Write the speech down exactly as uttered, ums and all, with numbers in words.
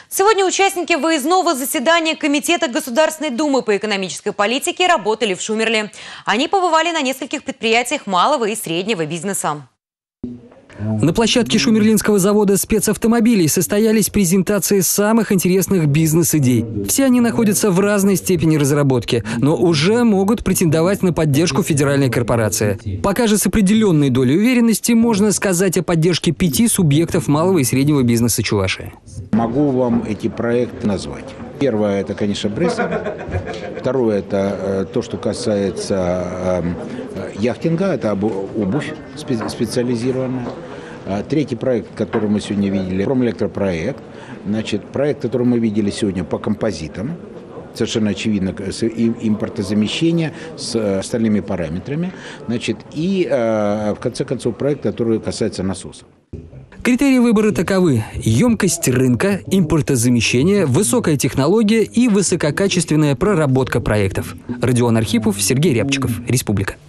Сегодня участники выездного заседания Комитета Государственной Думы по экономической политике работали в Шумерле. Они побывали на нескольких предприятиях малого и среднего бизнеса. На площадке Шумерлинского завода спецавтомобилей состоялись презентации самых интересных бизнес-идей. Все они находятся в разной степени разработки, но уже могут претендовать на поддержку федеральной корпорации. Пока же с определенной долей уверенности можно сказать о поддержке пяти субъектов малого и среднего бизнеса Чувашии. Могу вам эти проекты назвать. Первое – это, конечно, Бресса. Второе – это то, что касается яхтинга, это обувь специализированная. Третий проект, который мы сегодня видели, промэлектропроект. Значит, проект, который мы видели сегодня по композитам, совершенно очевидно, импортозамещение с остальными параметрами. Значит, и, в конце концов, проект, который касается насосов. Критерии выбора таковы: емкость рынка, импортозамещение, высокая технология и высококачественная проработка проектов. Родион Архипов, Сергей Рябчиков, Республика.